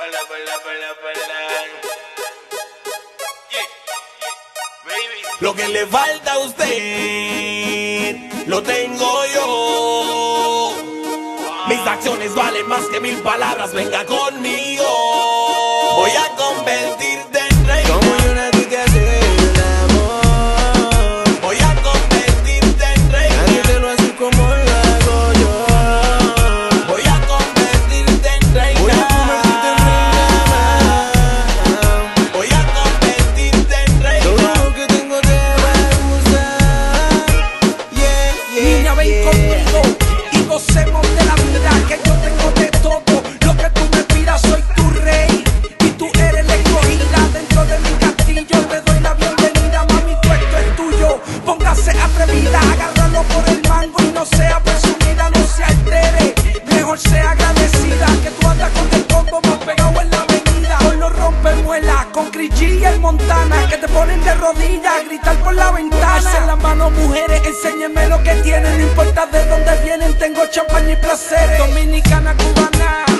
Lo que le falta a usted, lo tengo yo. Mis acciones valen más que 1000 palabras, venga conmigo. Voy a convertirte en rey. Como yo nací te hace el amor. Voy a convertirte en rey. Nadie te lo hace como lo hago yo. Voy a convertirte en rey. Voy a convertirte en reina. Voy a convertirte en rey. Todo lo que tengo te va a gustar. Niña, ven conmigo y gocemos de la vida, que yo tengo de todo. Lo que tú me pidas, soy tu rey y tú eres la escogida. Dentro de mi castillo te doy la bienvenida. Mami, tú esto es tuyo, póngase atrevida. Agárralo por el mango y no sea presumida. No se altere, mejor sea agradecida. Que tú andas con el combo más pegado en la avenida. Con los rompemuelas, con Chris G y el Montana, que te ponen de rodillas a gritar por la ventana. Alcen las manos, mujeres, enséñenme lo que tienen. No importa de dónde vienen, tengo champaña y placer. Dominicana, cubana,